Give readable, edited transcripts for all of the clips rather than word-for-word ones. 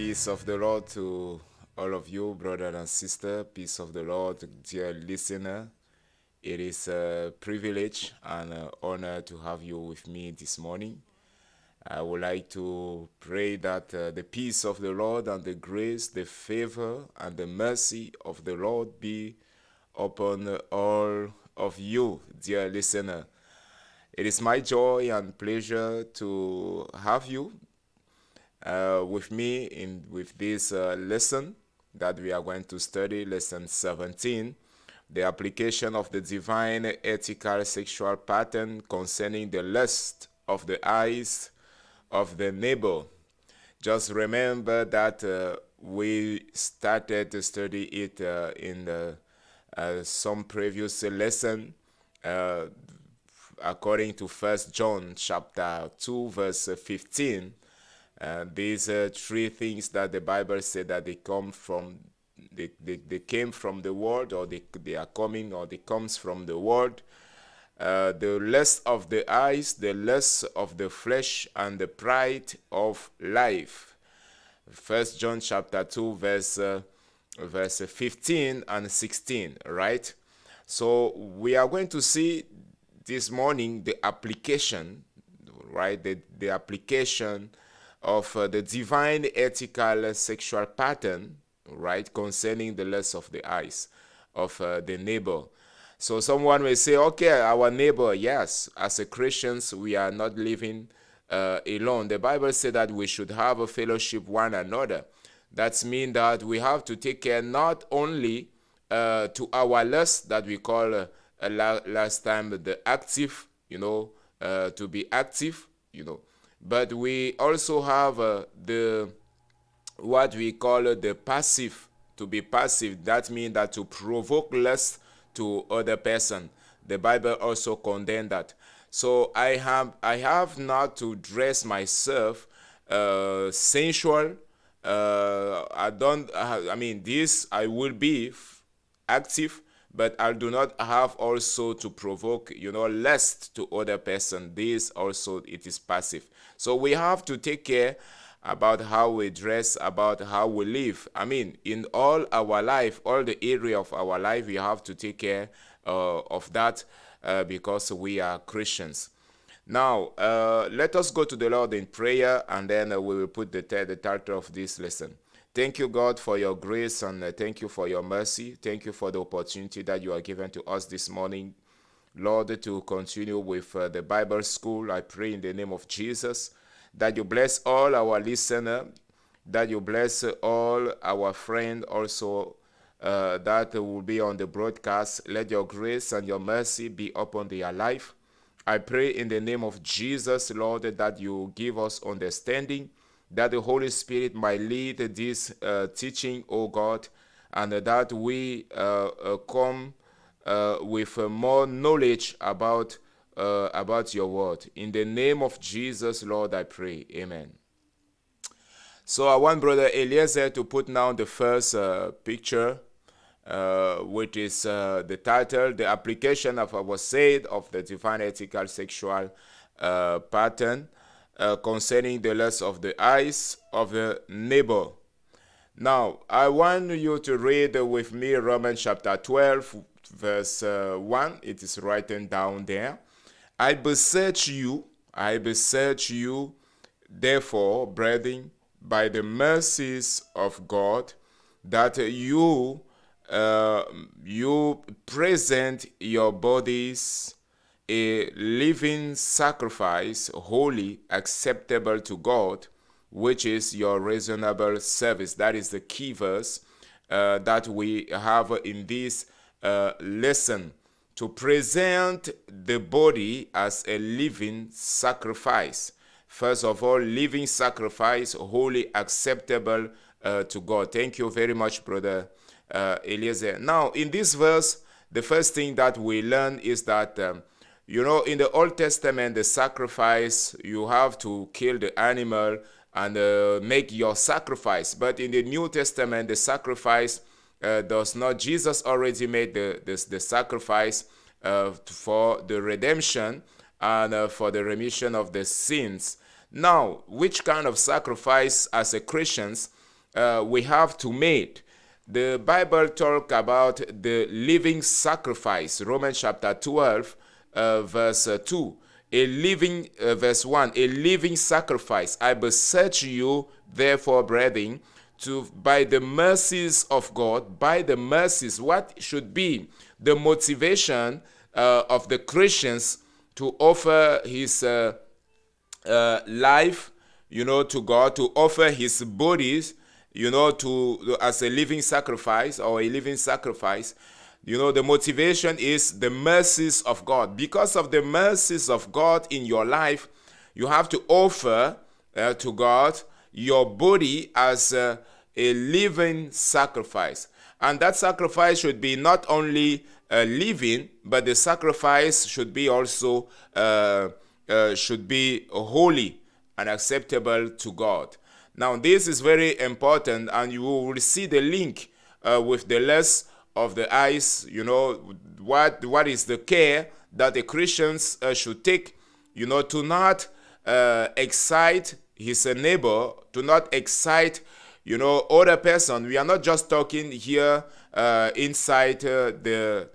Peace of the Lord to all of you, brother and sister. Peace of the Lord, dear listener. It is a privilege and an honor to have you with me this morning. I would like to pray that the peace of the Lord and the grace, the favor, and the mercy of the Lord be upon all of you, dear listener. It is my joy and pleasure to have you with me with this lesson that we are going to study, lesson 17, the application of the divine ethical sexual pattern concerning the lust of the eyes of the neighbor. Just remember that we started to study it in some previous lesson according to 1 John chapter 2 verse 15. These three things that the Bible said that they come from, they came from the world, or they are coming, or they comes from the world. The lust of the eyes, the lust of the flesh, and the pride of life. 1 John chapter 2 verse 15 and 16, right? So we are going to see this morning the application, right? The application of the divine ethical sexual pattern, right, concerning the lust of the eyes of the neighbor. So someone may say, okay, our neighbor, yes, as a Christians, we are not living alone. The Bible says that we should have a fellowship one another. That means that we have to take care not only to our lust that we call last time the active, to be active, but we also have what we call the passive, to be passive. That means that to provoke lust to other person. The Bible also condemns that. So I have not to dress myself sensual. This I will be active, but I do not have also to provoke, lust to other person. This also, it is passive. So we have to take care about how we dress, about how we live. In all our life, all the area of our life, we have to take care of that because we are Christians. Now, let us go to the Lord in prayer, and then we will put the title of this lesson. Thank you, God, for your grace, and thank you for your mercy. Thank you for the opportunity that you are given to us this morning, Lord, to continue with the Bible school. I pray in the name of Jesus that you bless all our listeners, that you bless all our friends also that will be on the broadcast. Let your grace and your mercy be upon their life. I pray in the name of Jesus, Lord, that you give us understanding, that the Holy Spirit might lead this teaching, O God, and that we come with more knowledge about your word. In the name of Jesus, Lord, I pray. Amen. So I want Brother Eliezer to put now the first picture, which is the title, The Application of our Said of the Divine Ethical Sexual Pattern concerning the lust of the eyes of the neighbor. Now, I want you to read with me Romans chapter 12, verse 1. It is written down there. I beseech you, therefore, brethren, by the mercies of God, that you present your bodies a living sacrifice, holy, acceptable to God, which is your reasonable service. That is the key verse that we have in this lesson. To present the body as a living sacrifice. First of all, living sacrifice, holy, acceptable to God. Thank you very much, Brother Eliezer. Now, in this verse, the first thing that we learn is that in the Old Testament, the sacrifice, you have to kill the animal and make your sacrifice. But in the New Testament, the sacrifice does not. Jesus already made the sacrifice for the redemption and for the remission of the sins. Now, which kind of sacrifice as a Christians we have to make. The Bible talk about the living sacrifice. Romans chapter 12, verse 2. Verse 1, a living sacrifice. I beseech you, therefore, brethren, by the mercies of God, by the mercies, what should be the motivation of the Christians to offer his life, to God, to offer his bodies, as a living sacrifice or a living sacrifice. The motivation is the mercies of God. Because of the mercies of God in your life, you have to offer to God your body as a living sacrifice. And that sacrifice should be not only living, but the sacrifice should be also should be holy and acceptable to God. Now, this is very important, and you will see the link with the lust of the eyes. What is the care that the Christians should take, to not excite his neighbor, to not excite, other person. We are not just talking here inside a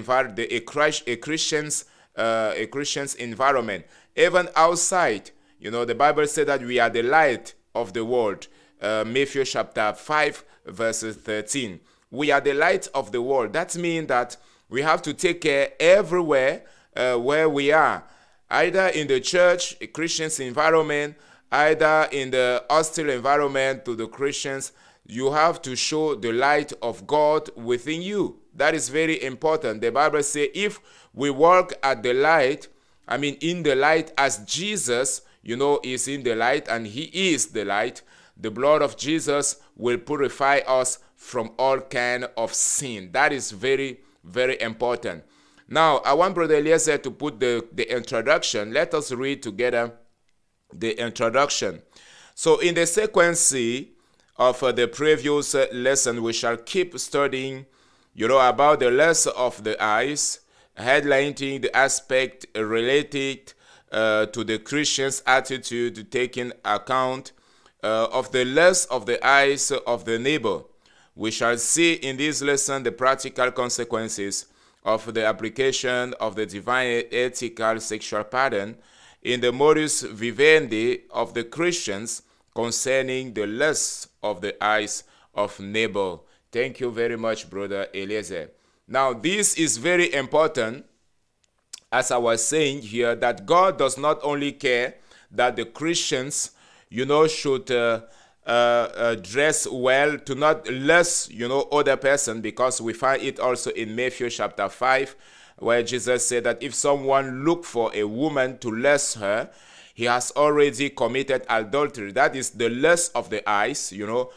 Christian's environment. Even outside, the Bible said that we are the light of the world. Matthew chapter 5, verse 13. We are the light of the world. That means that we have to take care everywhere where we are, either in the church, a Christian's environment, either in the hostile environment to the Christians. You have to show the light of God within you. That is very important. The Bible says if we walk at the light, in the light as Jesus, is in the light and he is the light, the blood of Jesus will purify us from all kind of sin. That is very, very important. Now, I want Brother Eliezer to put the introduction. Let us read together the introduction. So in the sequence of the previous lesson, we shall keep studying, about the lust of the eyes, highlighting the aspect related to the Christian's attitude, taking account of the lust of the eyes of the neighbor. We shall see in this lesson the practical consequences of the application of the divine ethical sexual pattern in the modus vivendi of the Christians concerning the lust of the eyes of neighbor. Thank you very much, Brother Eliezer. Now, this is very important, as I was saying here, that God does not only care that the Christians, should dress well, to not lust, other person, because we find it also in Matthew chapter 5, where Jesus said that if someone look for a woman to lust her, he has already committed adultery. That is the lust of the eyes,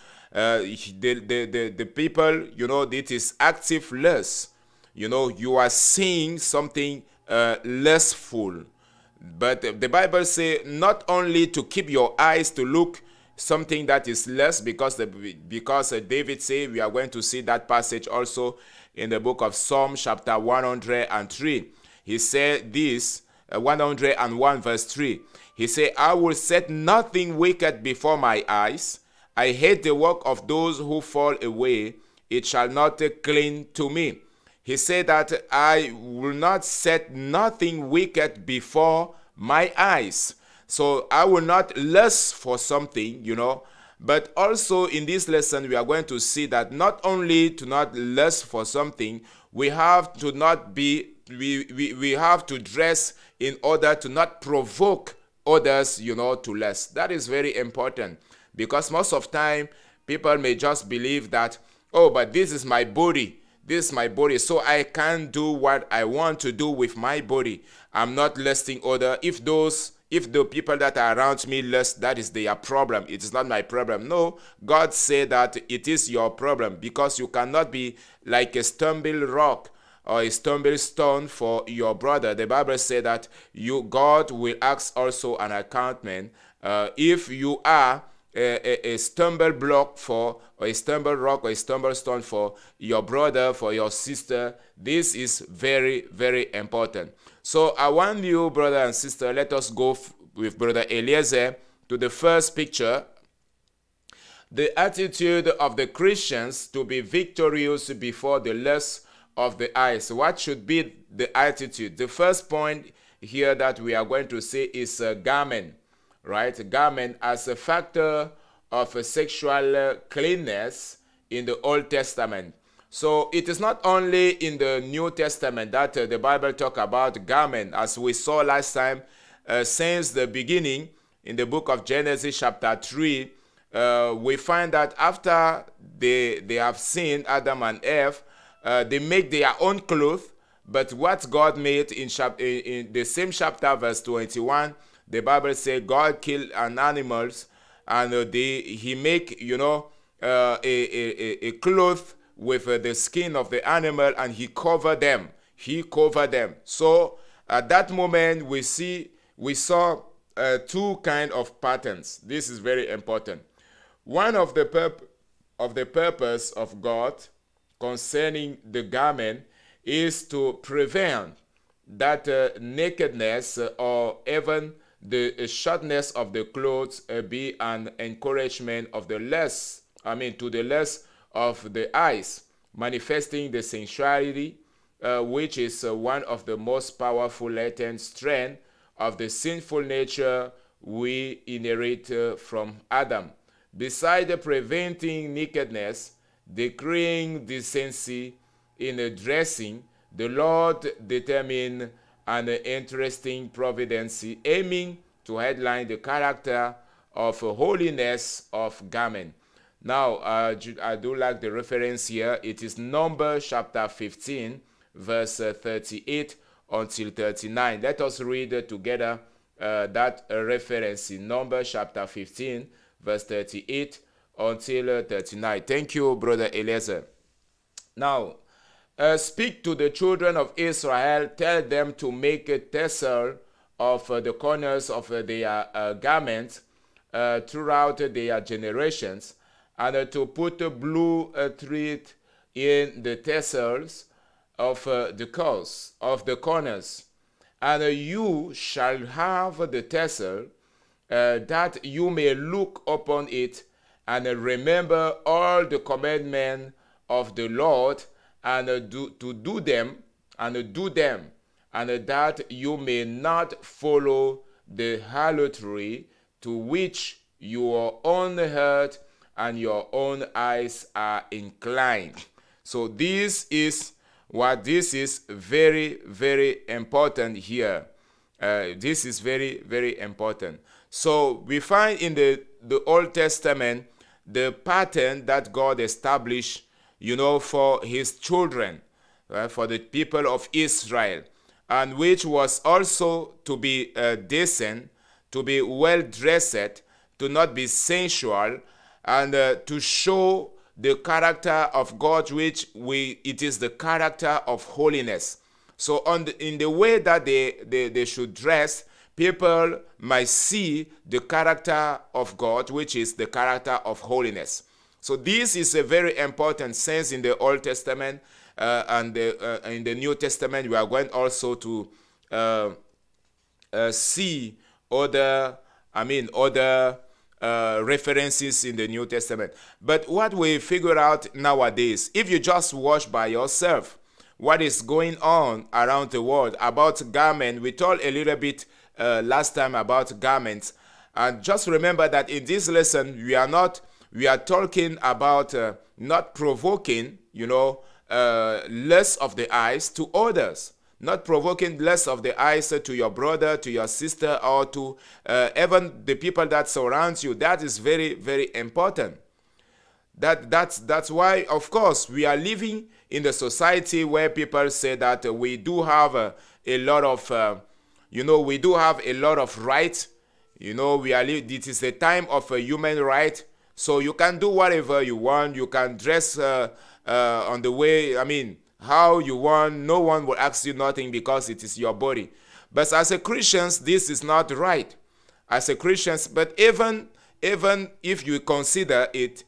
the people, it is active lust. You are seeing something lustful. But the Bible says not only to keep your eyes to look something that is lust, because David said, we are going to see that passage also in the book of Psalm chapter 103. He said this, 101 verse 3. He said, I will set nothing wicked before my eyes. I hate the work of those who fall away. It shall not cling to me. He said that I will not set nothing wicked before my eyes. So I will not lust for something, But also in this lesson, we are going to see that not only to not lust for something, we have to not be, we have to dress in order to not provoke others, to lust. That is very important, because most of time people may just believe that, oh, but this is my body. This is my body, so I can do what I want to do with my body. I'm not lusting other. If the people that are around me lust, that is their problem. It is not my problem. No, God said that it is your problem, because you cannot be like a stumbling rock or a stumbling stone for your brother. The Bible said that God will ask also an accountment if you are a stumble block for, or a stumble rock or a stumble stone for your brother, for your sister. This is very, very important. So I want you, brother and sister, let us go with Brother Eliezer to the first picture. the attitude of the Christians to be victorious before the lust of the eyes. What should be the attitude? The first point here that we are going to say is garment, right? Garment as a factor of sexual cleanness in the Old Testament. So it is not only in the New Testament that the Bible talk about garment, as we saw last time. Since the beginning, in the book of Genesis chapter 3, we find that after they have sinned, Adam and Eve, they make their own clothes. But what God made in the same chapter, verse 21, the Bible says God killed an animals, and he make, a cloth with the skin of the animal, and he covered them. So at that moment we saw two kind of patterns. This is very important. One of the purpose of God concerning the garment is to prevent that nakedness or even the shortness of the clothes be an encouragement of the lust, to the lust of the eyes, manifesting the sensuality, which is one of the most powerful latent strengths of the sinful nature we inherit from Adam. Besides preventing nakedness, decreeing decency in dressing, the Lord determined an interesting providence aiming to headline the character of holiness of garment. Now, I do like the reference here. It is Numbers chapter 15, verse 38 until 39. Let us read together that reference in Numbers chapter 15, verse 38 until 39. Thank you, Brother Eliezer. Now, speak to the children of Israel, tell them to make a tassel of the corners of their garments throughout their generations, and to put a blue thread in the tassels of the corners. And you shall have the tassel, that you may look upon it and remember all the commandments of the Lord, and do them, and that you may not follow the harlotry to which your own heart and your own eyes are inclined. So this is very, very important here. This is very, very important. So we find in the Old Testament the pattern that God established, for his children, for the people of Israel, and which was also to be decent, to be well dressed, to not be sensual, and to show the character of God, it is the character of holiness. So in the way that they should dress, people might see the character of God, which is the character of holiness. So this is a very important sense in the Old Testament, and in the New Testament we are going also to see other references in the New Testament. But what we figure out nowadays, if you just watch by yourself what is going on around the world about garment, we told a little bit last time about garments, and just remember that in this lesson we are talking about not provoking lust of the eyes to others, not provoking lust of the eyes to your brother, to your sister, or to even the people that surround you. That is very, very important. That's why, of course, we are living in the society where people say that we do have a lot of we do have a lot of rights. It is a time of a human right. So you can do whatever you want. You can dress on the way, how you want. No one will ask you nothing because it is your body. But as a Christians, this is not right. As a Christians, but even if you consider it,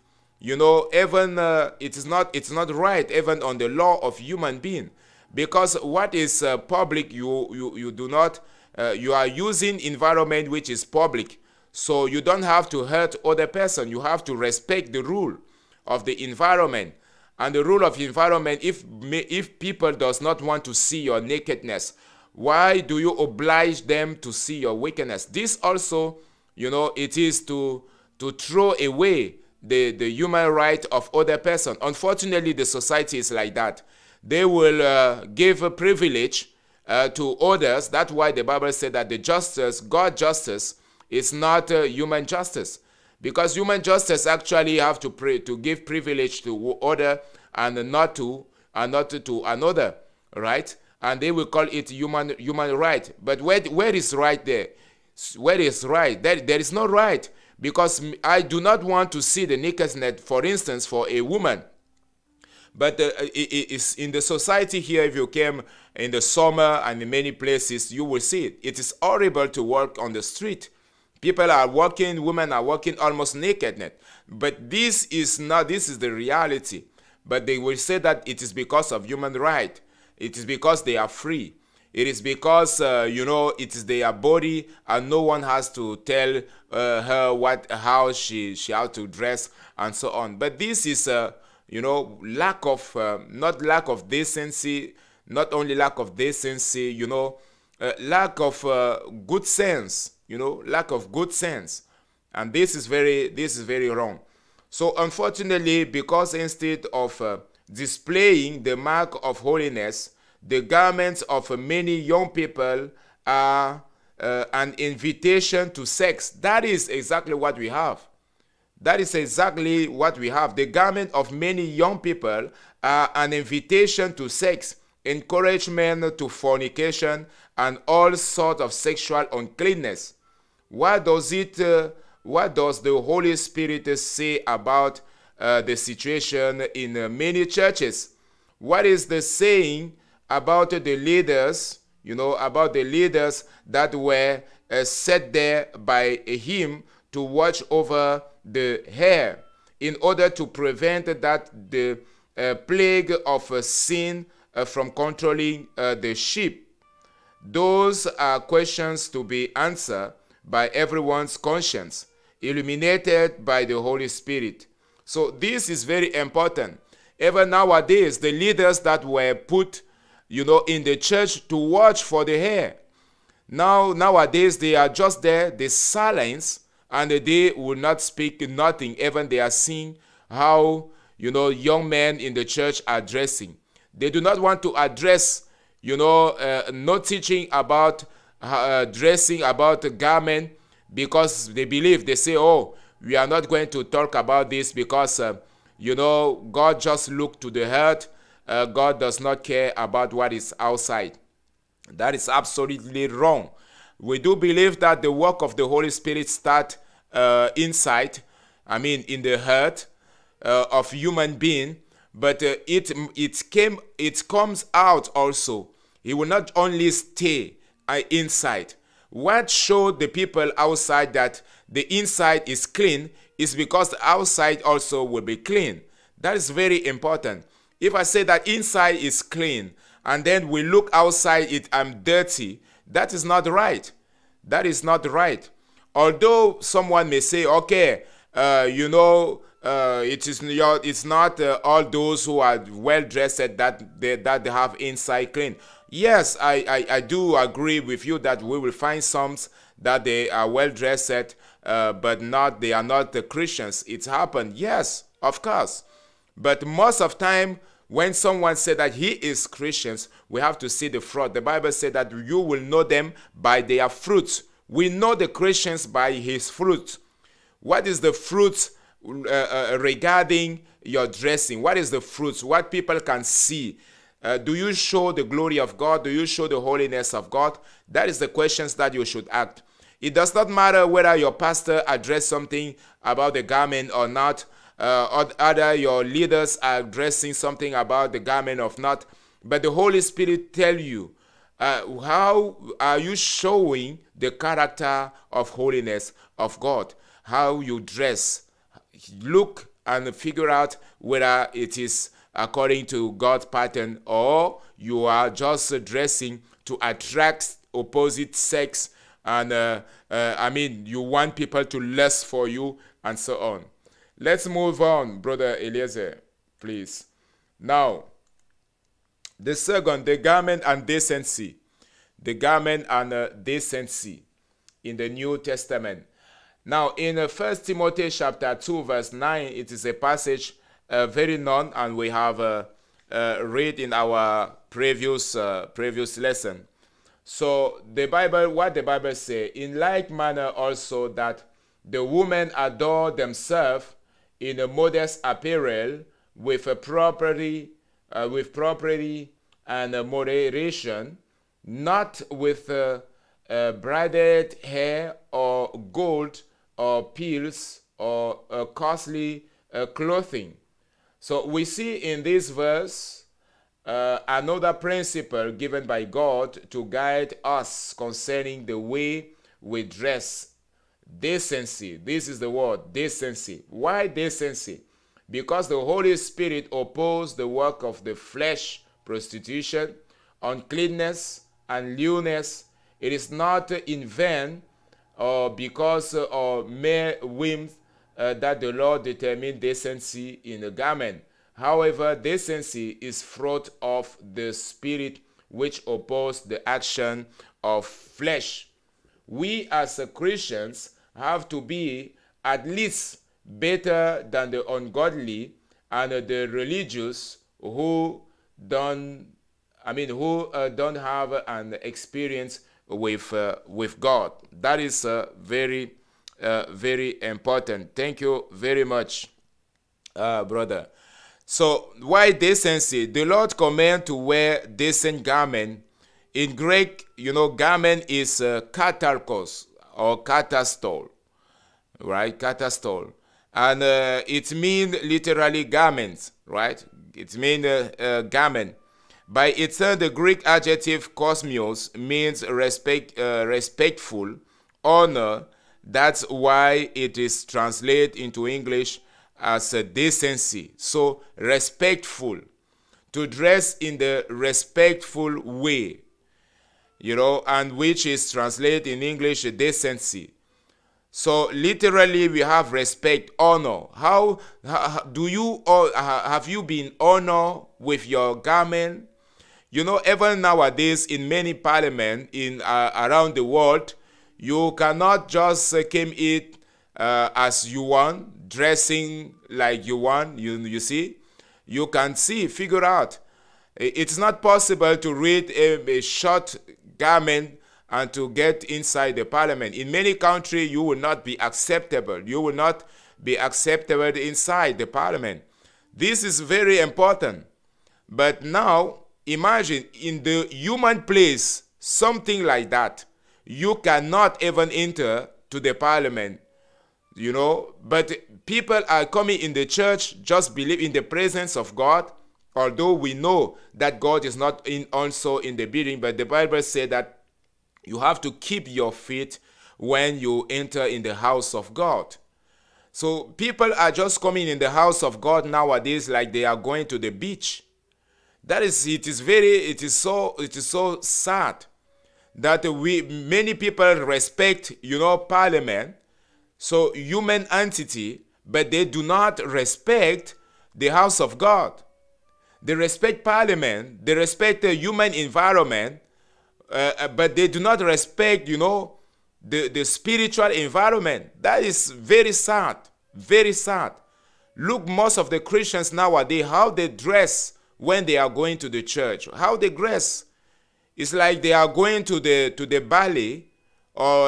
it's not right even on the law of human being, because what is public, you do not. You are using environment which is public. So you don't have to hurt other person. You have to respect the rule of the environment. And the rule of environment, if people does not want to see your nakedness, why do you oblige them to see your wickedness? This also, it is to throw away the human right of other person. Unfortunately, the society is like that. They will give a privilege to others. That's why the Bible said that the justice, God justice, is not human justice. Because human justice actually have to give privilege to other and not to another, right? And they will call it human right. But where is right there? Where is right? There is no right, because I do not want to see the nakedness, for instance, for a woman. But it's in the society here, if you came in the summer and in many places, you will see it. It is horrible to walk on the street. People are walking, women are walking almost naked. But this is the reality. But they will say that it is because of human right. It is because they are free. It is because, it is their body and no one has to tell her how she ought to dress and so on. But this is, lack of, not lack of decency, not only lack of decency, lack of good sense, lack of good sense. And this is very wrong. So unfortunately, because instead of displaying the mark of holiness, the garments of many young people are an invitation to sex. That is exactly what we have. That is exactly what we have. The garment of many young people are an invitation to sex, encouragement to fornication, and all sorts of sexual uncleanness. What does the Holy Spirit say about the situation in many churches? What is the saying about the leaders, about the leaders that were set there by him to watch over the hair in order to prevent that the plague of sin from controlling the sheep? Those are questions to be answered by everyone's conscience, illuminated by the Holy Spirit. So this is very important. Even nowadays, the leaders that were put, in the church to watch for the hair, nowadays they are just there, they silence, and they will not speak nothing. Even they are seeing how, young men in the church are dressing. They do not want to address, no teaching about dressing, about the garment, because they believe, they say, oh, we are not going to talk about this because, God just looked to the heart. God does not care about what is outside. That is absolutely wrong. We do believe that the work of the Holy Spirit starts inside, in the heart of human being, but it comes out also. It will not only stay inside. What showed the people outside that the inside is clean is because the outside also will be clean. That is very important. If I say that inside is clean and then we look outside it, I'm dirty, that is not right. That is not right. Although someone may say, okay, it's not all those who are well dressed that they have inside clean. Yes, I do agree with you that we will find some that they are well dressed, but they are not the Christians. It's happened, yes, of course. But most of time, when someone said that he is Christians, we have to see the fruit. The Bible said that you will know them by their fruits. We know the Christians by his fruit. What is the fruit regarding your dressing? What is the fruits? What people can see? Do you show the glory of God? Do you show the holiness of God? That is the questions that you should ask. It does not matter whether your pastor addressed something about the garment or not, or other your leaders are addressing something about the garment or not. But the Holy Spirit tell you, how are you showing the character of holiness of God? How you dress. Look and figure out whether it is according to God's pattern or you are just dressing to attract opposite sex and I mean, you want people to lust for you, and so on. Let's move on, Brother Eliezer, please. Now, the second, the garment and decency. The garment and decency in the New Testament. Now, in 1 Timothy chapter 2, verse 9, it is a passage very known, and we have read in our previous lesson. So the Bible, what the Bible say, in like manner also that the women adorn themselves in a modest apparel with a property and moderation, not with braided hair or gold or pills or costly clothing. So we see in this verse another principle given by God to guide us concerning the way we dress. Decency. This is the word, decency. Why decency? Because the Holy Spirit opposed the work of the flesh, prostitution, uncleanness, and lewdness. It is not in vain or because of mere whims that the Lord determined decency in a garment. However, decency is fruit of the Spirit, which opposes the action of flesh. We as Christians have to be at least better than the ungodly and the religious who don't have an experience with God. That is very important. Thank you very much, brother. So why decency? The Lord command to wear decent garment. In Greek, garment is katarkos or katastol, right? Katastol, and it means literally garments, right? It means garment. By itself, the Greek adjective kosmios means respectful, honor. That's why it is translated into English as a decency. So respectful, to dress in the respectful way, and which is translated in English decency. So literally we have respect, honor. How do you, or have you been honored with your garment? Even nowadays in many parliaments around the world, you cannot just come in as you want, dressing like you want. You see, you can figure out. It's not possible to read a short garment and to get inside the parliament. In many countries, you will not be acceptable. You will not be acceptable inside the parliament. This is very important. But now, imagine in the human place, something like that. You cannot even enter to the parliament, But people are coming in the church, just believe in the presence of God, although we know that God is not also in the building. But the Bible says that you have to keep your feet when you enter in the house of God. So people are just coming in the house of God nowadays like they are going to the beach. It is so sad that many people respect, parliament, so human entity, but they do not respect the house of God. They respect parliament, they respect the human environment, but they do not respect, the spiritual environment. That is very sad, very sad. Look, most of the Christians nowadays, how they dress when they are going to the church, how they dress. It's like they are going to the ballet, or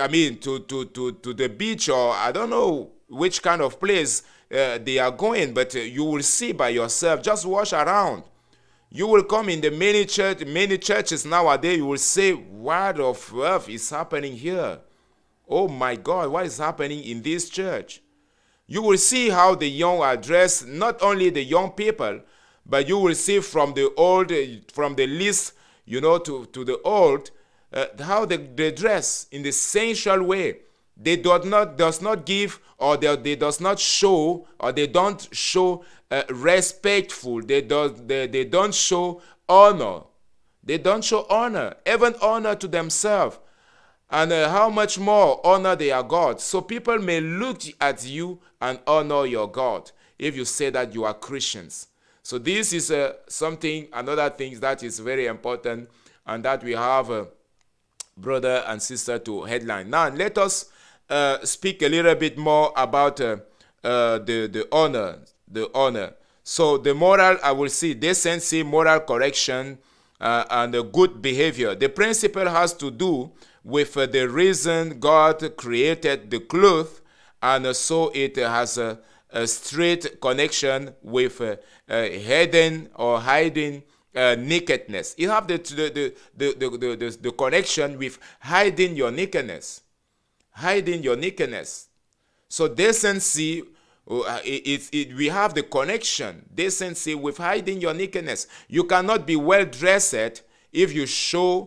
to the beach, or I don't know which kind of place they are going, but you will see by yourself. Just watch around. You will come in the many churches nowadays. You will say, what of earth is happening here? Oh my God, what is happening in this church? You will see how the young are dressed, not only the young people, but you will see from the old, from the least, to the old, how they dress in the sensual way. They does not give, or they does not show, or they don't show respectful. They don't show honor. They don't show honor, even honor to themselves. And how much more honor their God. So people may look at you and honor your God if you say that you are Christians. So this is another thing that is very important, and that we have brother and sister to headline. Now let us speak a little bit more about the honor. The honor. So the moral, I will see decency, moral correction, and good behavior. The principle has to do with the reason God created the cloth, and so it has a straight connection with hidden or hiding nakedness. You have the connection with hiding your nakedness. Hiding your nakedness. So decency, we have the connection, decency, with hiding your nakedness. You cannot be well dressed if you show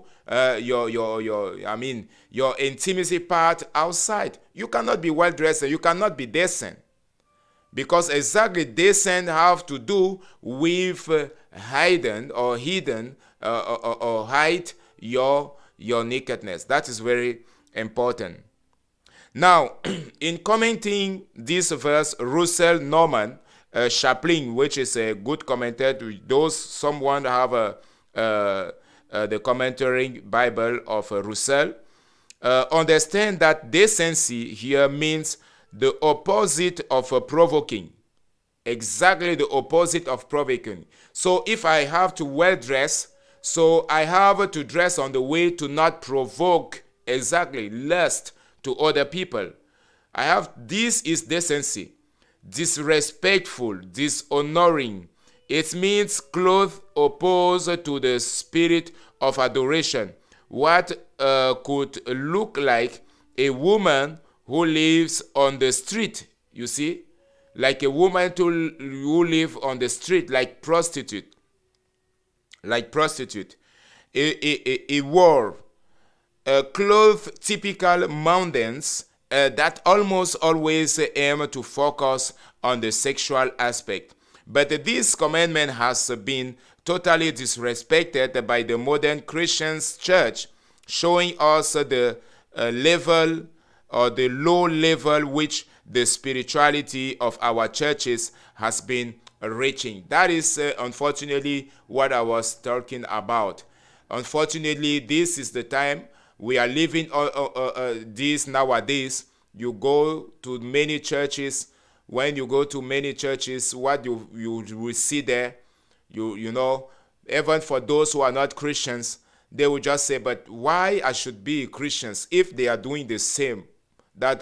your intimacy part outside. You cannot be well dressed. You cannot be decent, because exactly decent have to do with hidden or hide your nakedness. That is very important. Now, in commenting this verse, Russell Norman Chaplin, which is a good commentator, those someone have the commentary Bible of Russell, understand that decency here means the opposite of provoking. Exactly the opposite of provoking. So if I have to well dress, so I have to dress on the way to not provoke exactly lust to other people. This is decency. Disrespectful, dishonoring. It means clothes opposed to the spirit of adoration. What could look like a woman who lives on the street, you see? Like a woman who live on the street, like prostitute. Like prostitute. A war. Clothes typical mountains that almost always aim to focus on the sexual aspect. But this commandment has been totally disrespected by the modern Christian church, showing us the level or the low level which the spirituality of our churches has been reaching. That is unfortunately what I was talking about. Unfortunately, this is the time we are living this nowadays. You go to many churches. When you go to many churches, what you will see there, you know, even for those who are not Christians, they will just say, but why I should be Christians if they are doing the same that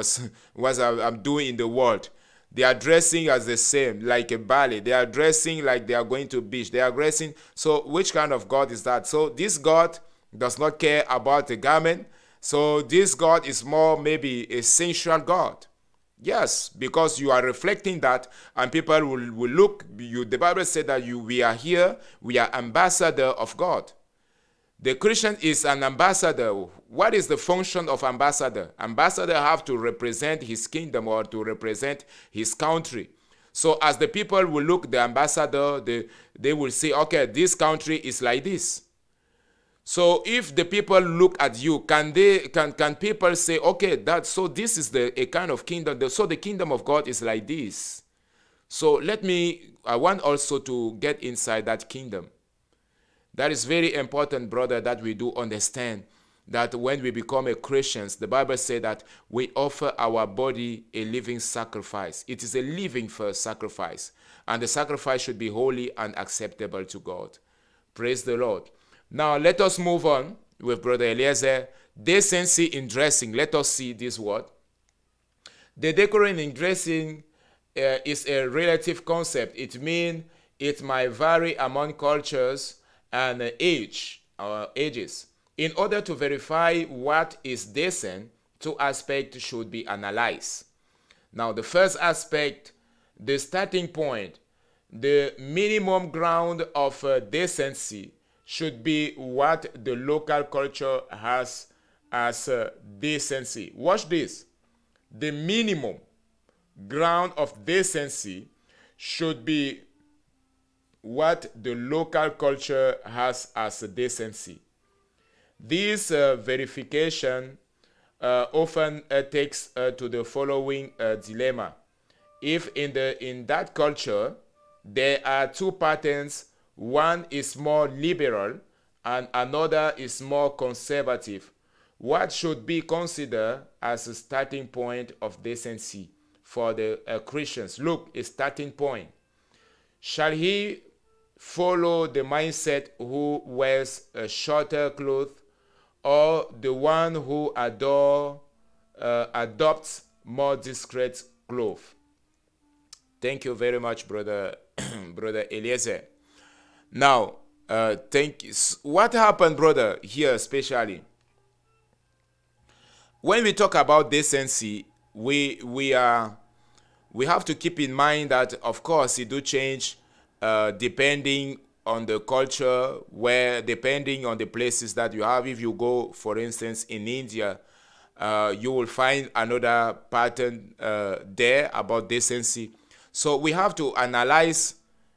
I'm doing in the world? They are dressing as the same, like a ballet. They are dressing like they are going to beach. They are dressing. So which kind of God is that? So this God does not care about the garment. So this God is more maybe a sensual God. Yes, because you are reflecting that, and people will look. The Bible said that we are here, we are ambassador of God. The Christian is an ambassador. What is the function of ambassador? Ambassador have to represent his kingdom or to represent his country. So as the people will look the ambassador, they will say, okay, this country is like this. So if the people look at you, can people say, okay, this is a kind of kingdom. So the kingdom of God is like this. So I want also to get inside that kingdom. That is very important, brother, that we do understand that when we become a Christians, the Bible says that we offer our body a living sacrifice. It is a living first sacrifice, and the sacrifice should be holy and acceptable to God. Praise the Lord. Now let us move on with Brother Eliezer. Decency in dressing. Let us see this word. The decorum in dressing is a relative concept. It means it might vary among cultures and ages. In order to verify what is decent, two aspects should be analyzed. Now the first aspect, the starting point, the minimum ground of decency should be what the local culture has as decency. Watch this. The minimum ground of decency should be what the local culture has as decency. This verification often takes to the following dilemma. If in that culture there are two patterns, one is more liberal and another is more conservative, what should be considered as a starting point of decency for the Christians? Look, a starting point. Shall he follow the mindset who wears a shorter cloth, or the one who adopts more discreet cloth? Thank you very much, brother, brother Eliezer. Now, what happened, brother, here especially? When we talk about decency, we have to keep in mind that, of course, it do change depending on the culture, depending on the places that you have. If you go, for instance, in India, you will find another pattern there about decency. So we have to analyze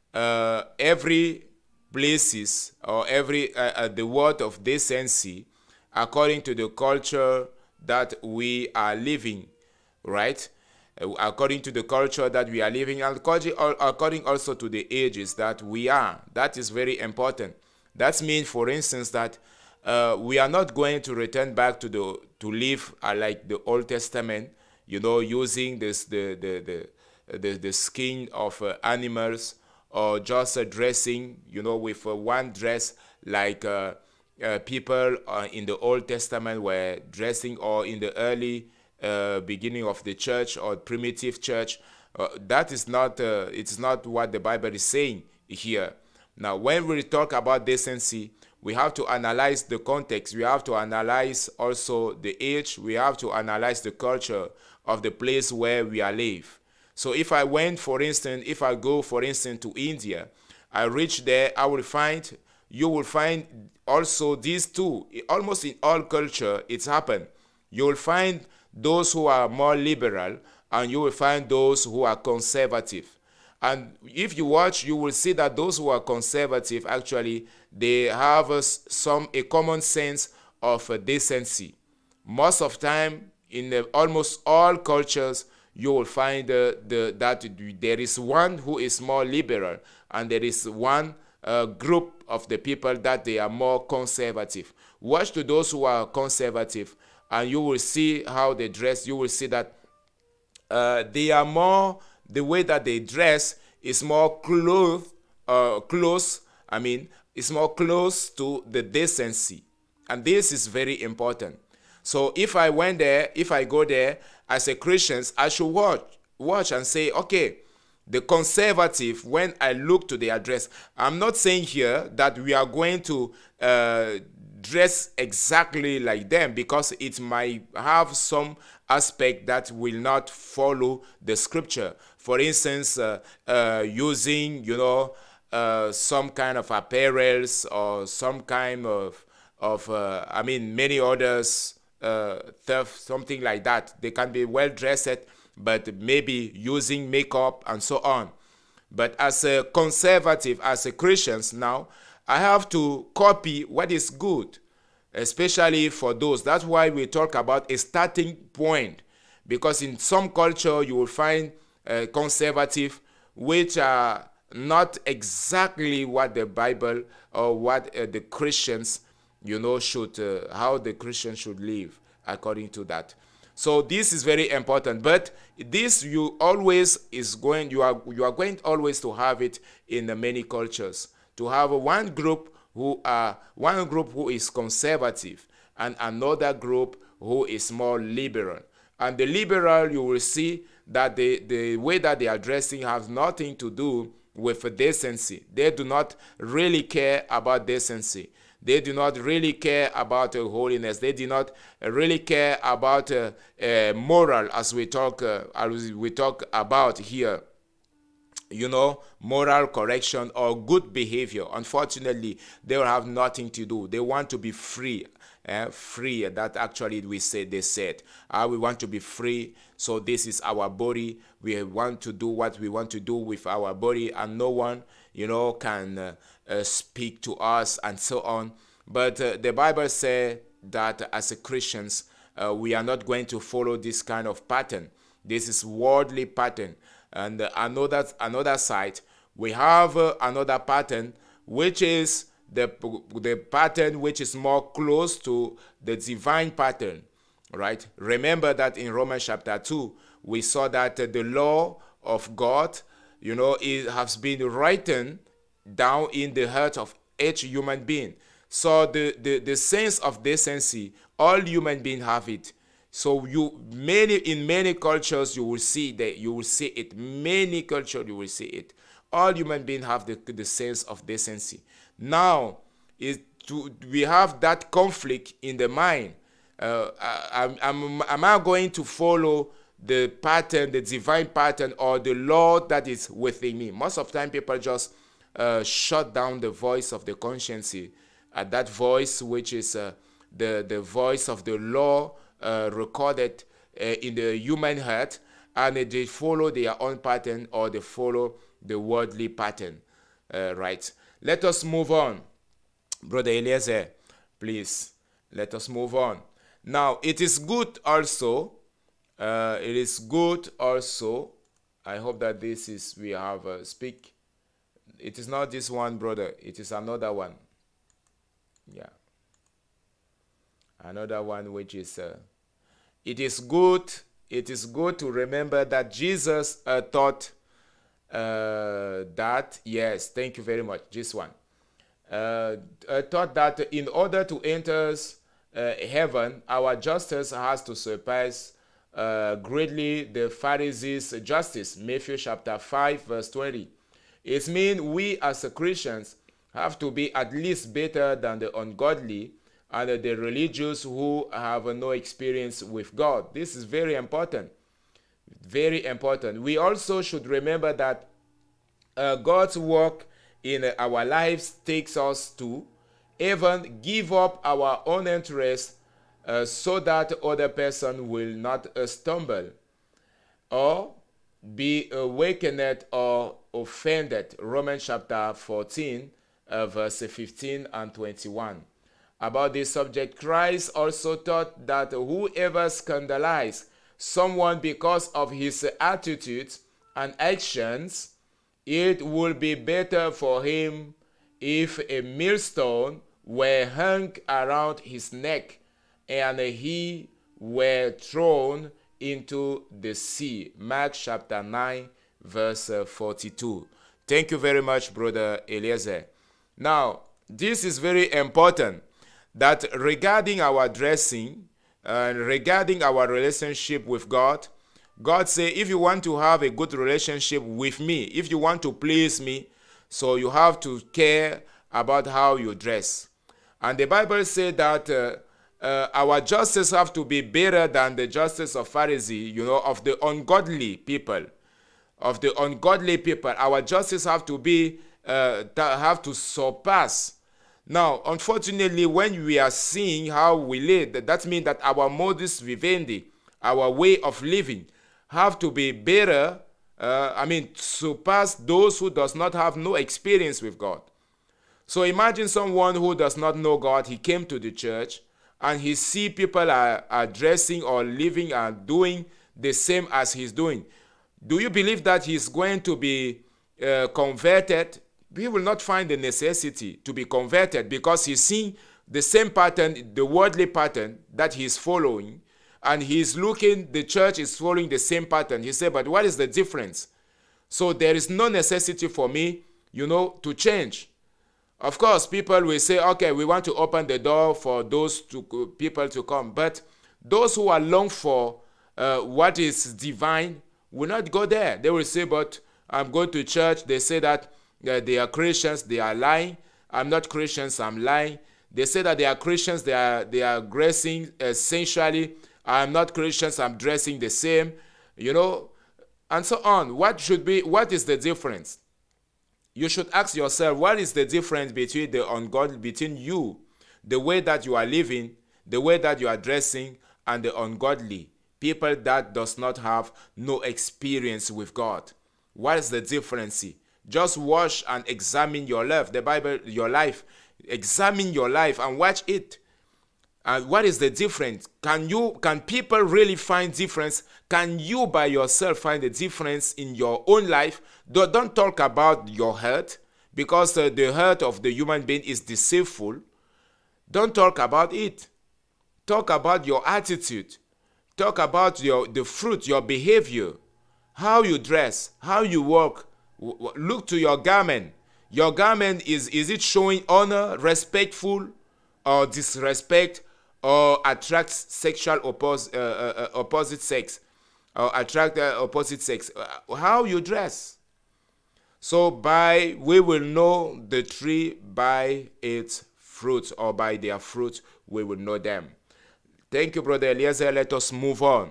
every places or every the word of decency according to the culture that we are living, right? According to the culture that we are living, and according also to the ages that we are. That is very important. That means, for instance, that we are not going to return back to live like the Old Testament, using the skin of animals, or just dressing, with one dress like people in the Old Testament were dressing, or in the early beginning of the church or primitive church. That is not it's not what the Bible is saying here. Now, when we talk about decency, we have to analyze the context. We have to analyze also the age. We have to analyze the culture of the place where we are live. So if I go, for instance, to India, I reach there, you will find also these two, almost in all culture, it's happened. You will find those who are more liberal, and you will find those who are conservative. And if you watch, you will see that those who are conservative, actually, they have a common sense of decency. Most of time, in almost all cultures, you will find that there is one who is more liberal, and there is one group of the people that they are more conservative. Watch to those who are conservative, and you will see how they dress. You will see that they are more, the way that they dress is more it's more close to the decency. And this is very important. So if I go there as a Christian, I should watch and say, okay, the conservative, when I look to their dress, I'm not saying here that we are going to dress exactly like them, because it might have some aspect that will not follow the scripture. For instance, using, some kind of apparels, or some kind of many others, something like that. They can be well dressed, but maybe using makeup and so on. But as a conservative, as a Christians now, I have to copy what is good, especially for those. That's why we talk about a starting point, because in some culture you will find conservative which are not exactly what the Bible or what the Christians, should how the Christian should live according to that. So this is very important. But this you are going always to have it in many cultures, to have one group who is conservative and another group who is more liberal. And the liberal, you will see that the way that they are dressing has nothing to do with decency. They do not really care about decency. They do not really care about holiness. They do not really care about moral, as we talk about here. Moral correction or good behavior. Unfortunately, they will have nothing to do. They want to be free. Free, that actually they said. We want to be free, so this is our body. We want to do what we want to do with our body, and no one, can speak to us, and so on. But the Bible says that as a Christians, we are not going to follow this kind of pattern. This is worldly pattern. And another side, we have another pattern, which is the pattern which is more close to the divine pattern, right? Remember that in Romans chapter 2, we saw that the law of God, it has been written down in the heart of each human being. So the sense of decency, all human beings have it. So in many cultures you will see it. Many cultures you will see it. All human beings have the sense of decency. Now, we have that conflict in the mind. Am I going to follow the pattern, the divine pattern, or the law that is within me? Most of the time, people just shut down the voice of the conscience, that voice which is the voice of the law recorded in the human heart, and they follow their own pattern, or they follow the worldly pattern. Right. Let us move on. Brother Eliezer, please, let us move on. Now, it is good also, I hope that this is, we have speak. It is not this one, brother. It is another one. Yeah. Another one which is, it is good to remember that Jesus taught that, yes, thank you very much, this one. Taught that in order to enter heaven, our justice has to surpass greatly the Pharisees' justice. Matthew chapter 5 verse 20. It means we as Christians have to be at least better than the ungodly and the religious who have no experience with God. This is very important. Very important. We also should remember that God's work in our lives takes us to even give up our own interest so that other person will not stumble or be awakened or offended. Romans chapter 14 verse 15 and 21. About this subject, Christ also taught that whoever scandalizes someone because of his attitudes and actions, it would be better for him if a millstone were hung around his neck and he were thrown into the sea. Mark chapter 9 verse 42. Thank you very much, Brother Eliezer. Now, this is very important, that regarding our dressing and regarding our relationship with God, God say, if you want to have a good relationship with me, if you want to please me, so you have to care about how you dress. And the Bible says that our justice have to be better than the justice of Pharisee, of the ungodly people. Of the ungodly people, our justice have to be, have to surpass. Now, unfortunately, when we are seeing how we live, that means that our modus vivendi, our way of living, have to be better, surpass those who does not have no experience with God. So imagine someone who does not know God, he came to the church, and he see people are dressing or living and doing the same as he's doing. Do you believe that he's going to be converted? He will not find the necessity to be converted because he's seeing the same pattern, the worldly pattern that he's following, and he's looking, the church is following the same pattern. He said, but what is the difference? So there is no necessity for me, to change. Of course, people will say, okay, we want to open the door for those people to come. But those who are long for what is divine will not go there. They will say, but I'm going to church. They say that they are Christians, they are lying. I'm not Christians, I'm lying. They say that they are Christians, they are dressing sensually. I'm not Christians, I'm dressing the same, and so on. What is the difference? You should ask yourself, what is the difference between the ungodly, between you, the way that you are living, the way that you are dressing, and the ungodly people that does not have no experience with God? What is the difference? Just watch and examine your life. The Bible, your life. Examine your life and watch it. And what is the difference? Can people really find difference? Can you by yourself find the difference in your own life? Don't talk about your heart, because the heart of the human being is deceitful. Don't talk about it. Talk about your attitude. Talk about the fruit, your behavior, how you dress, how you walk. Look to your garment. Your garment, is it showing honor, respectful, or disrespect, or attracts sexual opposite sex, or attract opposite sex? How you dress. So we will know the tree by its fruit, or by their fruit we will know them. Thank you, Brother Eliezer. Let us move on.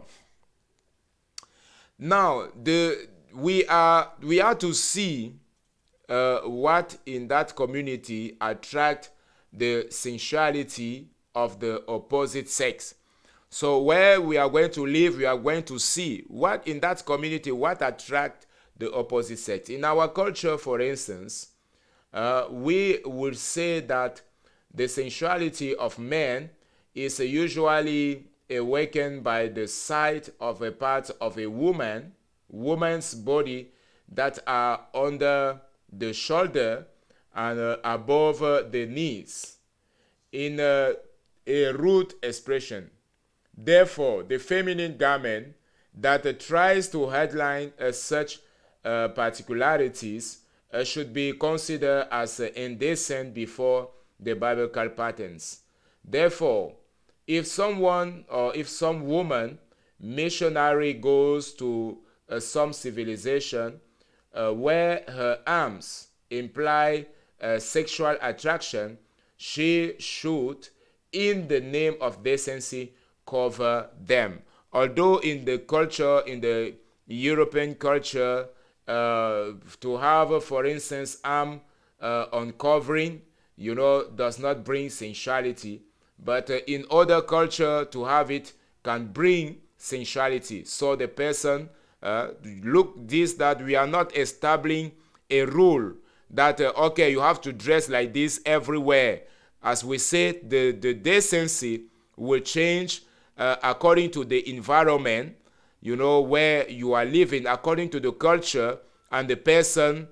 Now, we are to see what in that community attract the sensuality of the opposite sex. So where we are going to live, we are going to see what in that community, what attract the opposite sex. In our culture, for instance, we will say that the sensuality of men is usually awakened by the sight of a part of a woman's body that are under the shoulder and above the knees, in a rude expression. Therefore, the feminine garment that tries to headline such particularities should be considered as indecent before the biblical patterns. Therefore, if someone or if some woman missionary goes to some civilization where her arms imply sexual attraction, she should, in the name of decency, cover them. Although in the culture, in the European culture, to have, for instance, arm uncovering, does not bring sensuality. But in other culture, to have it can bring sensuality. So the person, look this, that we are not establishing a rule that, okay, you have to dress like this everywhere. As we said, the decency will change according to the environment, where you are living, according to the culture and the person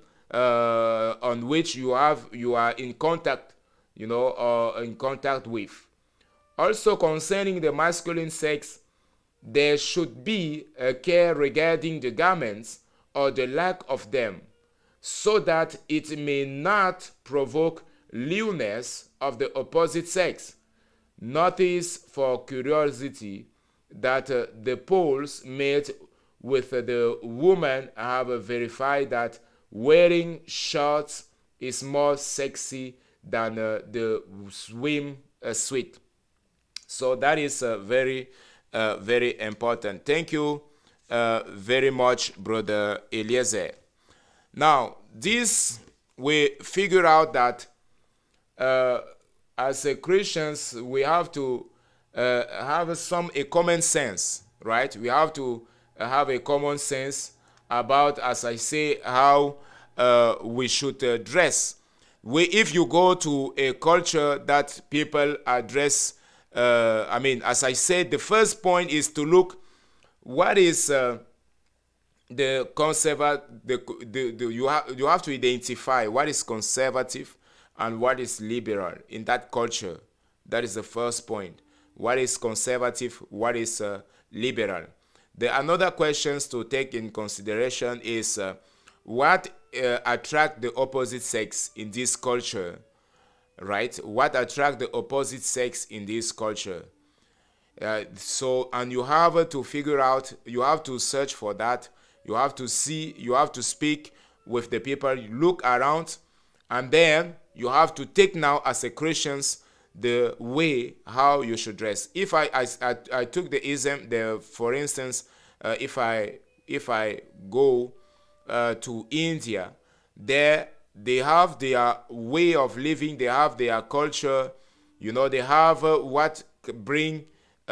on which you are in contact, or in contact with. Also concerning the masculine sex, there should be a care regarding the garments or the lack of them, so that it may not provoke lewdness of the opposite sex. Notice for curiosity that the polls made with the woman have verified that wearing shorts is more sexy than the swim suit. So that is very, very important. Thank you very much, Brother Eliezer. Now, this we figure out that as Christians, we have to have a common sense, right? We have to have a common sense about, as I say, how we should dress. If you go to a culture that people address, as I said, the first point is to look what is the conservative. You have to identify what is conservative and what is liberal in that culture. That is the first point. What is conservative? What is liberal? The another questions to take in consideration is what attract the opposite sex in this culture, right? What attract the opposite sex in this culture? And you have to figure out, you have to search for that, you have to see, you have to speak with the people, look around, and then you have to take now as a Christians the way how you should dress. If I took for instance, if I go to India, there they have their way of living, they have their culture, they have what bring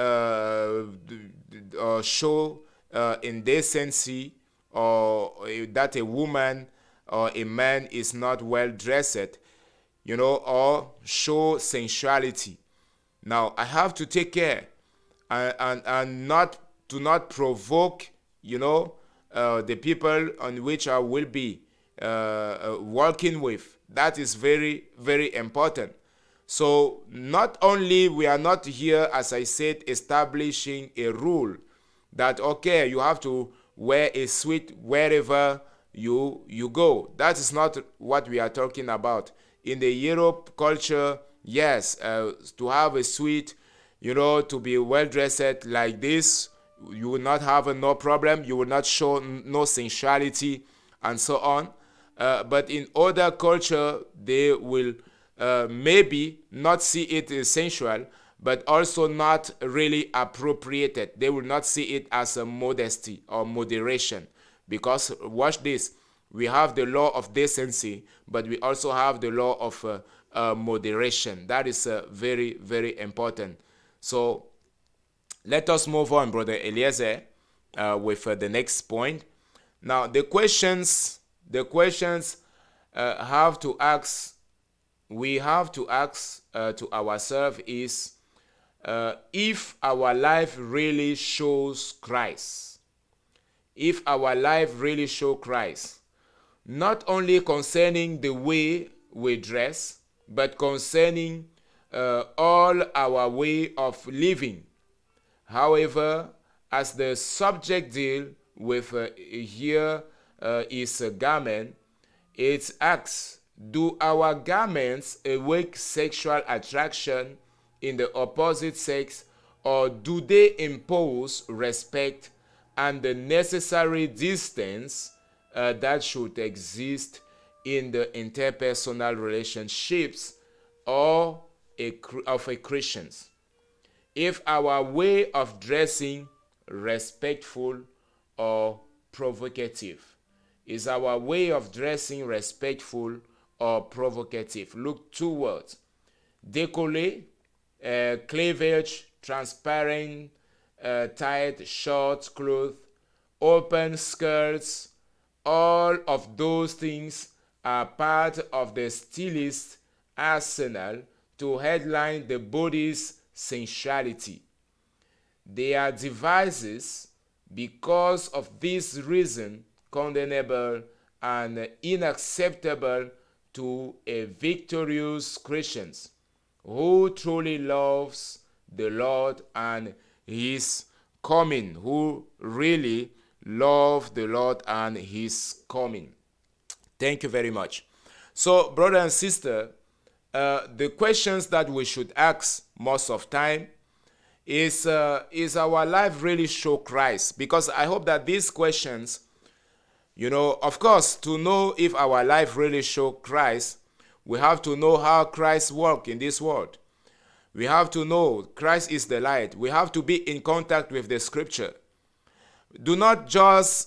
or show indecency, or that a woman or a man is not well dressed. or show sensuality. Now, I have to take care and not provoke, the people on which I will be working with. That is very, very important. So not only we are not here, as I said, establishing a rule that, okay, you have to wear a suit wherever you go. That is not what we are talking about. In the Europe culture, yes, to have a suit, to be well dressed like this, you will not have no problem. You will not show no sensuality and so on. But in other culture, they will maybe not see it as sensual, but also not really appropriated. They will not see it as a modesty or moderation. Because watch this, we have the law of decency, but we also have the law of moderation. That is very, very important. So let us move on, Brother Eliezer, with the next point. Now, the questions have to ask, we have to ask to ourselves is, if our life really shows Christ. If our life really shows Christ, not only concerning the way we dress, but concerning all our way of living. However, as the subject deal with here is a garment, it asks, do our garments awake sexual attraction in the opposite sex, or do they impose respect and the necessary distance that should exist in the interpersonal relationships of a Christians? If our way of dressing respectful or provocative? Is our way of dressing respectful or provocative? Look, two words: décollé, cleavage, transparent, tight, short clothes, open skirts. All of those things are part of the stylist's arsenal to headline the body's sensuality. They are devices, because of this reason, condemnable and unacceptable to a victorious Christian who truly loves the Lord and his coming, who really love the Lord and his coming. Thank you very much. So, brother and sister, the questions that we should ask most of time is our life really show Christ? Because I hope that these questions, of course, to know if our life really show Christ, we have to know how Christ works in this world. We have to know Christ is the light. We have to be in contact with the scripture. Do not just,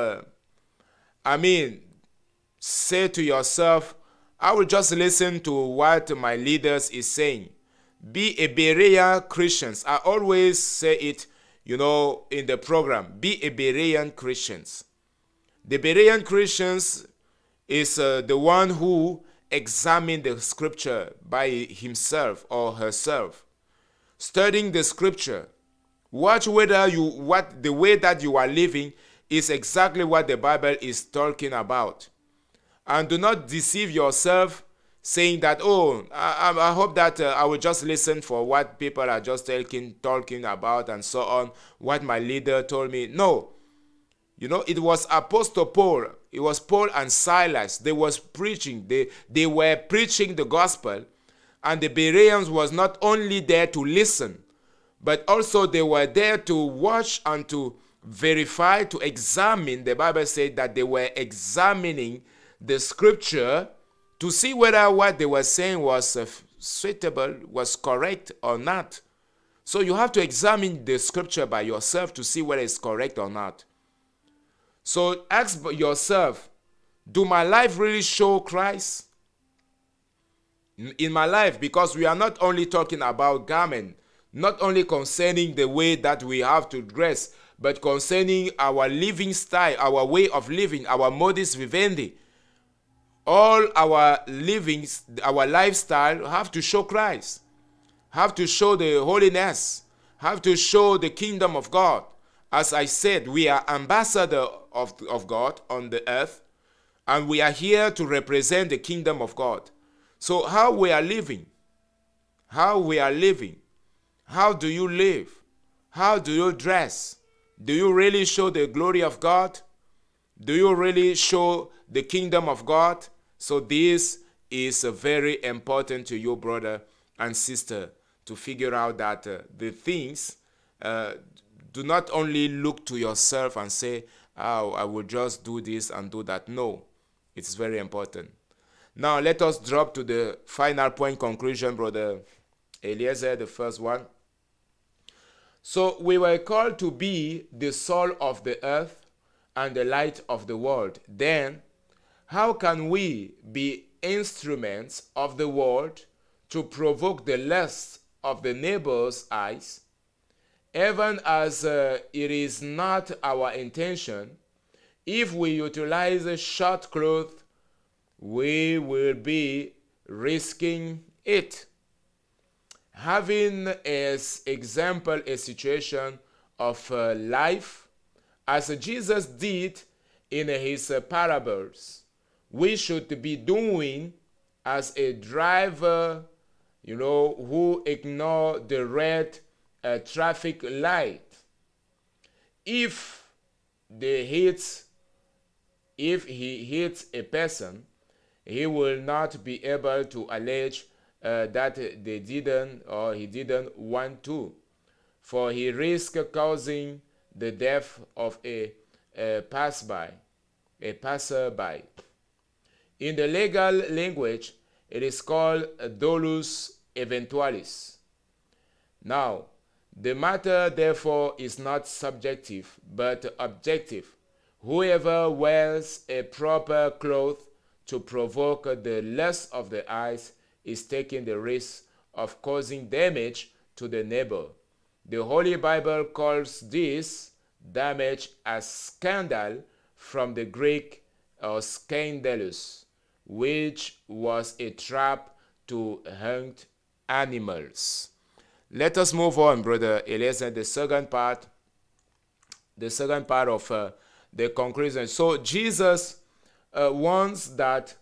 say to yourself, I will just listen to what my leaders is saying. Be a Berean Christians. I always say it, in the program. Be a Berean Christians. The Berean Christians is the one who examines the scripture by himself or herself. Studying the scripture. Watch whether the way that you are living is exactly what the Bible is talking about. And do not deceive yourself saying that, I hope that I will just listen for what people are just talking about and so on, what my leader told me. No. It was Apostle Paul. It was Paul and Silas. They was preaching. They were preaching the gospel. And the Bereans was not only there to listen, but also they were there to watch and to verify, to examine. The Bible said that they were examining the scripture to see whether what they were saying was suitable, was correct or not. So you have to examine the scripture by yourself to see whether it's correct or not. So ask yourself, do my life really show Christ in my life? Because we are not only talking about garment, not only concerning the way that we have to dress, but concerning our living style, our way of living, our modus vivendi. all our livings, our lifestyle have to show Christ, have to show the holiness, have to show the kingdom of God. As I said, we are ambassadors of God on the earth, and we are here to represent the kingdom of God. So how we are living, how we are living, how do you live? How do you dress? Do you really show the glory of God? Do you really show the kingdom of God? So this is very important to you, brother and sister, to figure out that the things, do not only look to yourself and say, oh, I will just do this and do that. No, it's very important. Now let us drop to the final point, conclusion, brother Eliezer, the first one. So we were called to be the salt of the earth and the light of the world. Then, how can we be instruments of the world to provoke the lust of the neighbor's eyes? Even as it is not our intention, if we utilize short clothes, we will be risking it. Having as example a situation of life, as Jesus did in his parables, we should be doing as a driver, who ignore the red traffic light. If he hits a person, he will not be able to allege that they didn't or he didn't want to, for he risks causing the death of a passerby. In the legal language, it is called dolus eventualis. Now, the matter therefore is not subjective but objective. Whoever wears a proper cloth to provoke the lust of the eyes is taking the risk of causing damage to the neighbor. The Holy Bible calls this damage as scandal, from the Greek scandalous, which was a trap to hunt animals. Let us move on, brother Eliezer, the second part of the conclusion. So Jesus wants that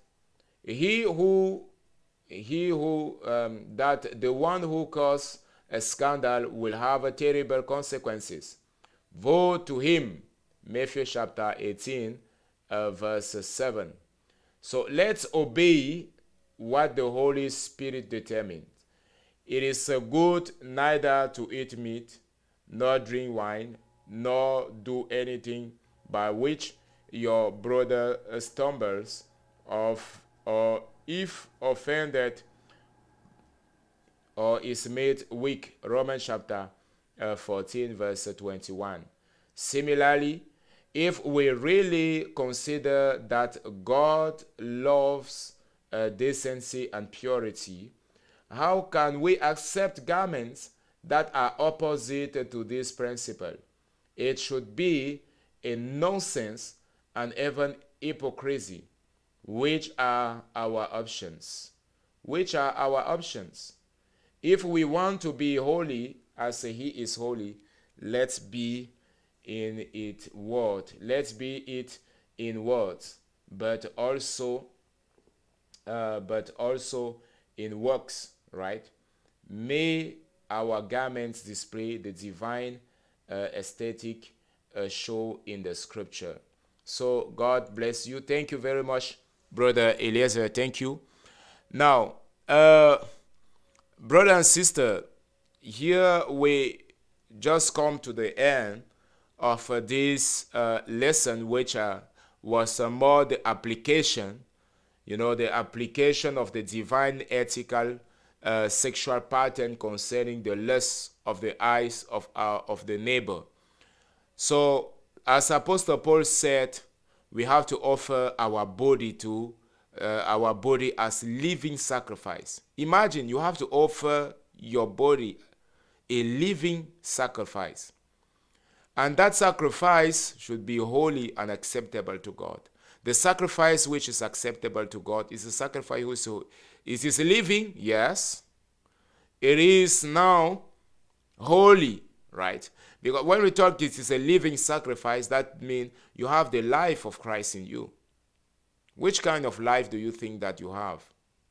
that the one who causes a scandal will have terrible consequences. Woe to him, Matthew chapter 18, verse 7. So let's obey what the Holy Spirit determined. It is good neither to eat meat, nor drink wine, nor do anything by which your brother stumbles, or if offended or is made weak. Romans chapter 14, verse 21. Similarly, if we really consider that God loves decency and purity, how can we accept garments that are opposite to this principle? It should be a nonsense and even hypocrisy. Which are our options? Which are our options? If we want to be holy as he is holy, let's be in it word. Let's be it in words, but also in works, right? May our garments display the divine aesthetic show in the scripture. So God bless you. Thank you very much, brother Eliezer. Thank you. Now, brother and sister, here we just come to the end of this lesson, which was more the application, the application of the divine ethical sexual pattern concerning the lust of the eyes of the neighbor. So, as Apostle Paul said, we have to offer our body as living sacrifice. Imagine you have to offer your body a living sacrifice. And that sacrifice should be holy and acceptable to God. The sacrifice which is acceptable to God is a sacrifice which it is living, yes. It is now holy, right? Because when we talk it is a living sacrifice, that means you have the life of Christ in you. Which kind of life do you think that you have?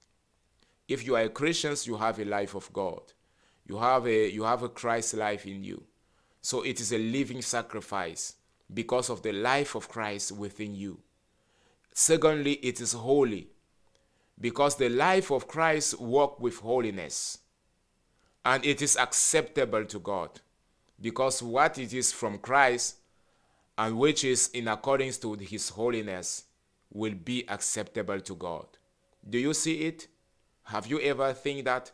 If you are a Christian, you have a life of God. You have a Christ life in you. So it is a living sacrifice because of the life of Christ within you. Secondly, it is holy because the life of Christ walks with holiness. And it is acceptable to God because what it is from Christ and which is in accordance to his holiness will be acceptable to God. Do you see it? Have you ever think that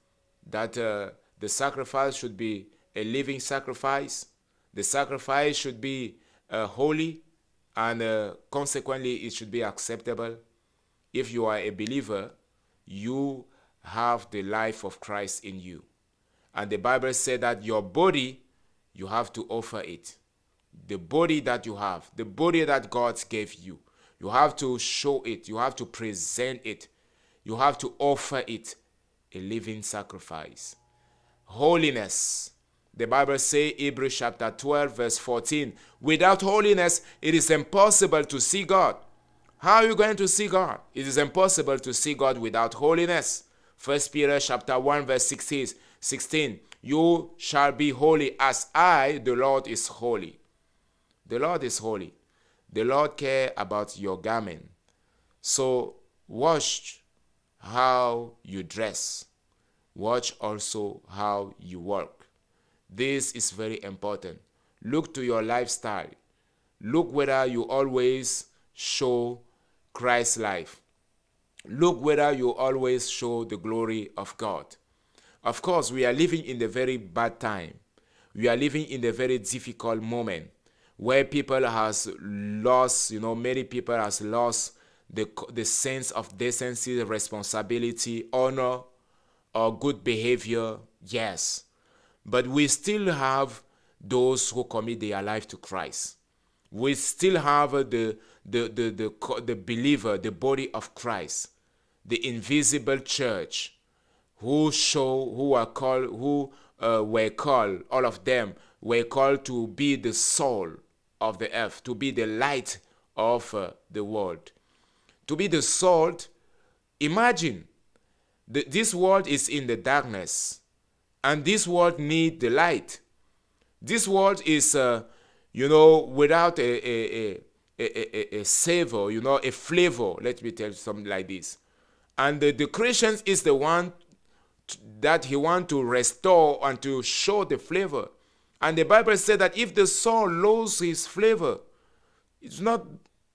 the sacrifice should be a living sacrifice? The sacrifice should be holy, and consequently it should be acceptable. If you are a believer, you have the life of Christ in you. And the Bible said that your body, you have to offer it. The body that you have, the body that God gave you, you have to show it. You have to present it. You have to offer it a living sacrifice. Holiness. The Bible says, Hebrews chapter 12, verse 14, without holiness, it is impossible to see God. How are you going to see God? It is impossible to see God without holiness. 1 Peter chapter 1, verse 16, you shall be holy as I, the Lord, is holy. The Lord is holy. The Lord cares about your garment. So watch how you dress. Watch also how you work. This is very important. Look to your lifestyle. Look whether you always show Christ's life. Look whether you always show the glory of God. Of course, we are living in a very bad time. We are living in a very difficult moment where people has lost, many people has lost the sense of decency, responsibility, honor, or good behavior. Yes. But we still have those who commit their life to Christ. We still have the believer, the body of Christ, the invisible church, who were called, all of them were called to be the soul of the earth, to be the light of the world, to be the salt. Imagine, this world is in the darkness, and this world needs the light. This world is, without a savor, a flavor. Let me tell you something like this. And the Christian is the one that he wants to restore and to show the flavor. And the Bible said that if the soul loses his flavor, it's not,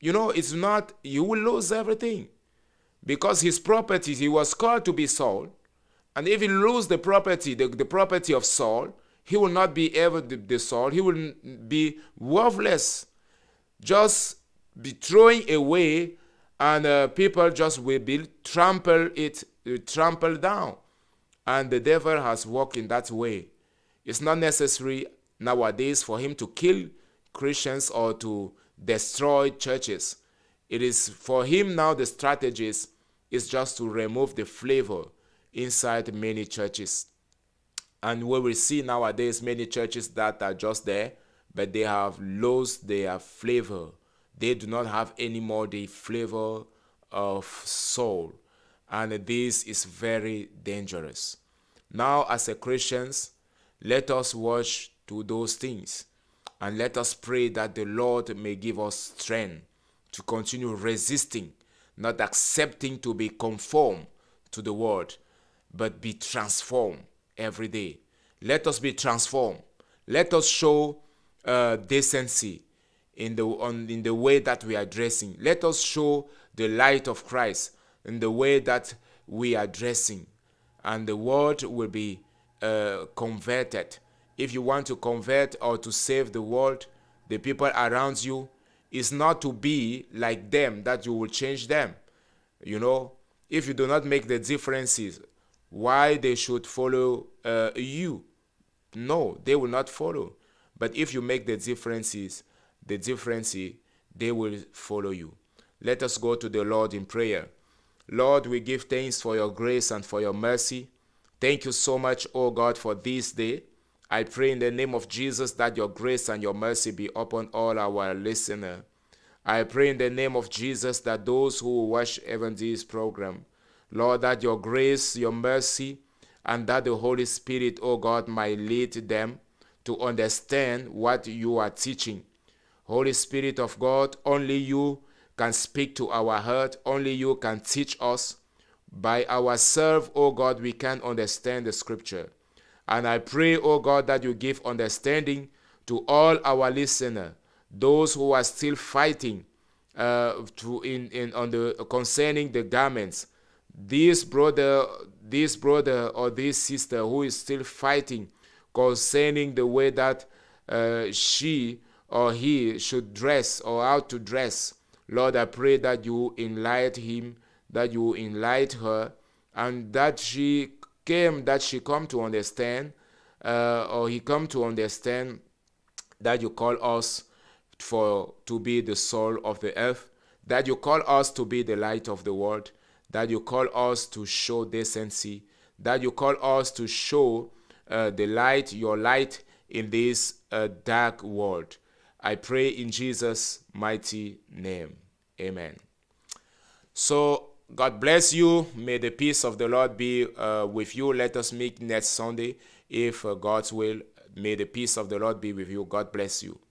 you will lose everything. Because his property, he was called to be Saul. And if he loses the property, the property of Saul, he will not be ever the Saul. He will be worthless. Just be throwing away, and people just will be trampled down. And the devil has walked in that way. It's not necessary nowadays for him to kill Christians or to destroy churches. It is for him now, the strategies is just to remove the flavor inside many churches. And we will see nowadays many churches that are just there, but they have lost their flavor. They do not have anymore the flavor of soul. And this is very dangerous. Now, as a Christians, let us watch to those things. And let us pray that the Lord may give us strength to continue resisting, not accepting to be conformed to the world, but be transformed every day. Let us be transformed. Let us show decency in the way that we are dressing. Let us show the light of Christ in the way that we are dressing. And the world will be converted. If you want to convert or to save the world, the people around you, is not to be like them that you will change them. If you do not make the differences, why they should follow you? No, they will not follow. But if you make the difference, they will follow you. Let us go to the Lord in prayer. Lord, we give thanks for your grace and for your mercy. Thank you so much, oh God, for this day. I pray in the name of Jesus that your grace and your mercy be upon all our listeners. I pray in the name of Jesus that those who watch even this program, Lord, that your grace, your mercy, and that the Holy Spirit, oh God, might lead them to understand what you are teaching. Holy Spirit of God, only you can speak to our heart. Only you can teach us. By ourselves, oh God, we can understand the scripture. And I pray, oh God, that you give understanding to all our listeners, those who are still fighting concerning the garments. This brother or this sister who is still fighting concerning the way that she or he should dress or how to dress. Lord, I pray that you enlighten him, that you enlighten her, and that she come to understand, or he come to understand that you call us to be the soul of the earth, that you call us to be the light of the world, that you call us to show decency, that you call us to show the light, your light in this dark world. I pray in Jesus' mighty name. Amen. So, God bless you. May the peace of the Lord be with you. Let us meet next Sunday, if God's will. May the peace of the Lord be with you. God bless you.